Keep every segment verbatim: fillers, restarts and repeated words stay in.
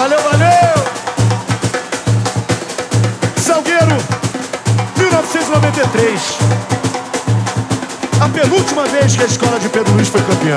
Valeu, valeu! Salgueiro, mil novecentos e noventa e três. A penúltima vez que a escola de Pedro Luiz foi campeã.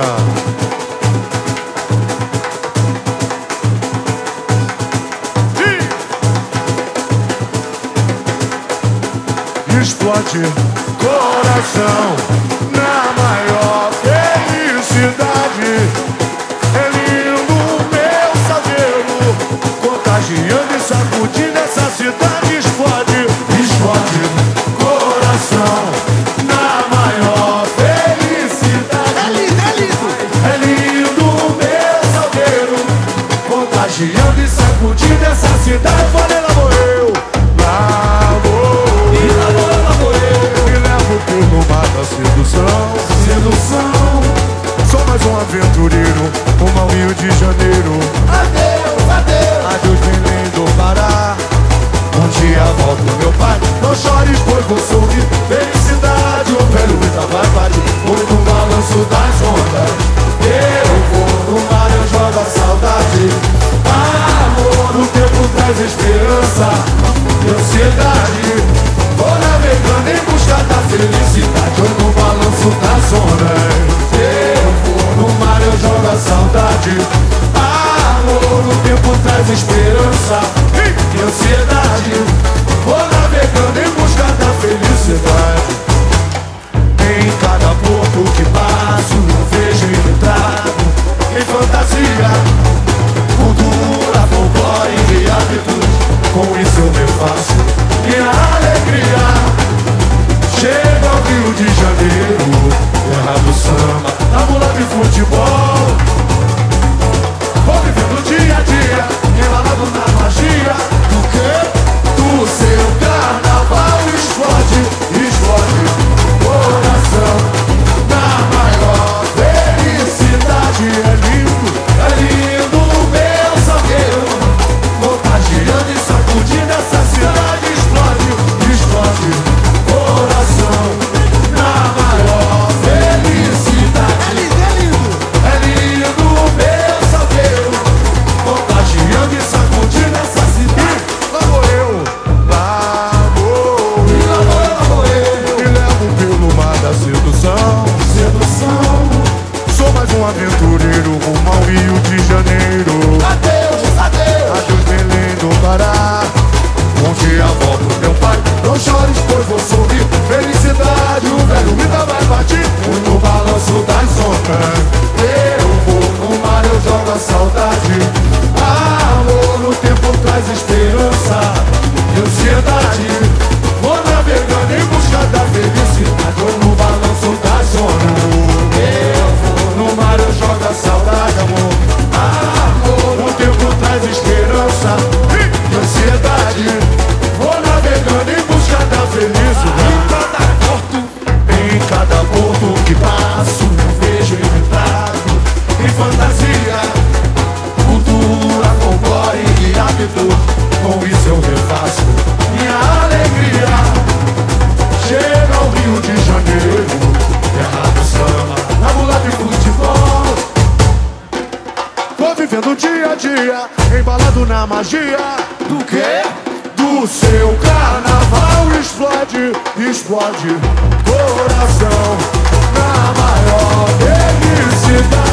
E explode coração na maior felicidade. É lindo meu Salgueiro, contagiando e sacudindo essa cidade. Explode, explode coração na maior felicidade. É lindo, é lindo, é lindo meu Salgueiro, contagiando e sacudindo essa cidade. Falei, lá vou eu, lá vou e lá vou, lá vou eu. Me levo pelo mar da sedução, sedução. Sou mais um aventureiro, rumo ao Rio de Janeiro. Adeus, adeus, adeus, bem lindo Pará. Um dia volto, meu pai, não chores, pois vou sorrir. Felicidade, o velho Ita vai parir. Vou no balanço das ondas, eu vou no mar, eu jogo a saudade. Amor, o tempo traz esperança e ansiedade. Vou navegando em busca da felicidade. Eu no balanço das ondas, eu vou no mar, eu jogo a saudade. Amor, o tempo traz esperança e ansiedade. Vou navegando em busca da felicidade. Em cada porto que passo eu vejo retrato em fantasia, cultura, folclore e hábitos. Com isso eu refaço minha alegria. Chego ao Rio de Janeiro, terra do samba, na mula de futebol. Vou vivendo dia a dia, embalado na magia do quê? Do seu carnaval. Explode, explode coração na maior felicidade. É lindo, é lindo meu Salgueiro, contagiando e sacudindo essa cidade. Explode, explode coração na maior felicidade. É lindo, é lindo, é lindo meu Salgueiro, contagiando e sacudindo essa cidade. Lá vou eu, lá vou e lá vou eu, lá vou eu. Me levo pelo mar da sedução, sedução. Sou mais um aventureiro rumo ao Rio de Janeiro. Adeus, adeus, adeus, Belém do Pará. Um dia volto, meu pai, não chores, pois vou sorrir. Felicidade, o velho Ita vai partir. No balanço das ondas, eu vou no mar, eu jogo a saudade. Amor, o tempo traz esperança e ansiedade. Vou navegando em busca da felicidade. Vou no balanço das ondas, eu vou no mar, eu jogo a saudade, amor. Amor, o tempo traz esperança e ansiedade. Vou navegando em busca da felicidade. Em cada porto, em cada porto que passo eu vejo retrato em fantasia, cultura, folclore e hábito. Com isso eu refaço minha alegria. Chego ao Rio de Janeiro, terra do samba, na mula de futebol. Vou vivendo dia a dia, embalado na magia do quê? Do seu carnaval. Explode, explode coração na maior felicidade.